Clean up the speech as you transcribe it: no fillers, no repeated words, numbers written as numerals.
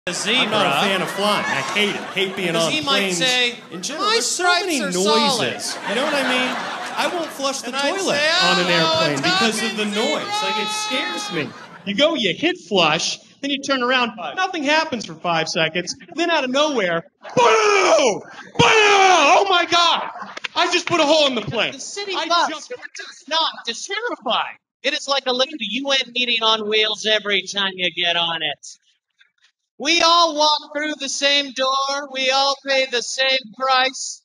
A zebra. I'm not a fan of flying. I hate it. Hate being on he planes. might say, in general, my there's so many stripes are noises. solid. You know what I mean? I won't flush the And I'd toilet say, on an "Oh, airplane because of talking the noise. zebra." Like, it scares me. You go, you hit flush, then you turn around, nothing happens for 5 seconds, then out of nowhere, boom! Boom! Oh my God! I just put a hole in the plane. The city bus does not. It's terrifying. It is like a little UN meeting on wheels every time you get on it. We all walk through the same door. We all pay the same price.